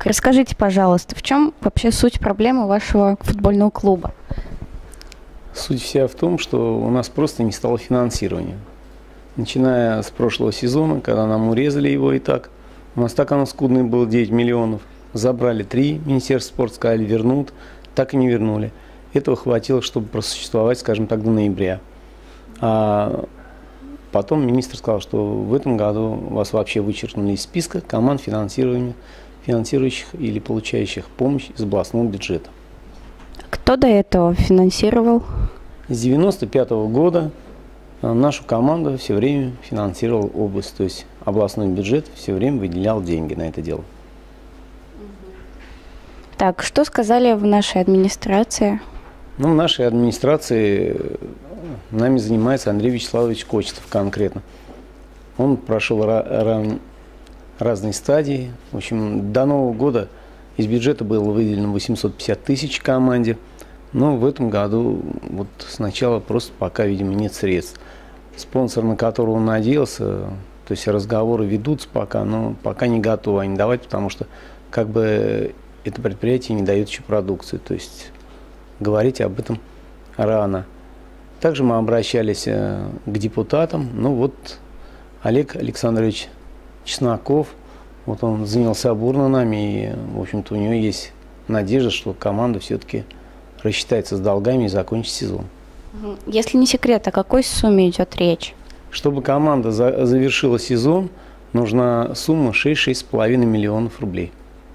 Так, расскажите, пожалуйста, в чем вообще суть проблемы вашего футбольного клуба? Суть вся в том, что у нас просто не стало финансирования. Начиная с прошлого сезона, когда нам урезали его и так, у нас так оно скудное было 9 миллионов. Забрали 3, Министерство спорта сказали вернут, так и не вернули. Этого хватило, чтобы просуществовать, скажем так, до ноября. А потом министр сказал, что в этом году вас вообще вычеркнули из списка команд финансирующих или получающих помощь из областного бюджета. Кто до этого финансировал? С 1995 года нашу команду все время финансировал область, то есть областной бюджет все время выделял деньги на это дело. Так, что сказали в нашей администрации? Ну, в нашей администрации нами занимается Андрей Вячеславович Кочетов конкретно. Он прошел разные стадии. В общем, до Нового года из бюджета было выделено 850 тысяч команде. Но в этом году вот сначала просто пока, видимо, нет средств. Спонсор, на которого он надеялся, то есть разговоры ведутся пока, но пока не готовы они давать, потому что как бы это предприятие не дает еще продукции. То есть говорить об этом рано. Также мы обращались к депутатам. Ну вот Олег Александрович Чесноков, вот он занялся бурно нами, и, в общем-то, у него есть надежда, что команда все-таки рассчитается с долгами и закончит сезон. Если не секрет, о какой сумме идет речь? Чтобы команда завершила сезон, нужна сумма 6-6,5 миллионов рублей.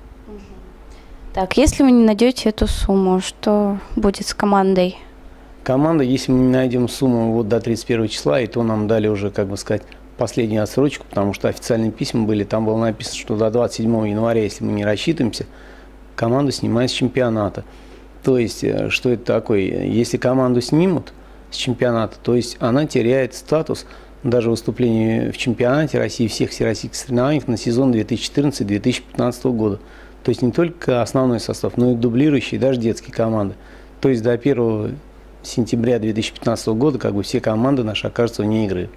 Так, если вы не найдете эту сумму, что будет с командой? Команда, если мы не найдем сумму вот до 31 числа, и то нам дали уже, как бы сказать, последнюю отсрочку, потому что официальные письма были, там было написано, что до 27 января, если мы не рассчитываемся, команду снимают с чемпионата. То есть, что это такое? Если команду снимут с чемпионата, то есть она теряет статус даже выступления в чемпионате России, всех всероссийских соревнований на сезон 2014-2015 года. То есть не только основной состав, но и дублирующие, даже детские команды. То есть до 1 сентября 2015 года как бы все команды наши окажутся вне игры.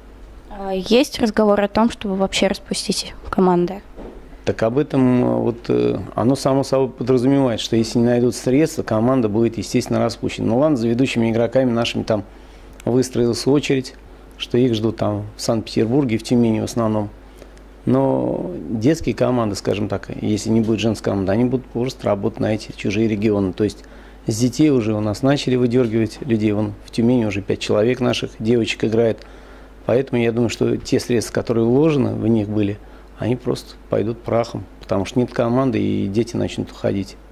Есть разговор о том, чтобы вообще распустить команды? Так об этом вот оно само собой подразумевает, что если не найдут средства, команда будет, естественно, распущена. Ну ладно, за ведущими игроками нашими там выстроилась очередь, что их ждут там в Санкт-Петербурге, в Тюмени в основном. Но детские команды, скажем так, если не будет женской команды, они будут просто работать на эти чужие регионы. То есть с детей уже у нас начали выдергивать людей. Вон в Тюмени уже 5 человек наших девочек играет. Поэтому я думаю, что те средства, которые вложены в них были, они просто пойдут прахом, потому что нет команды, и дети начнут уходить.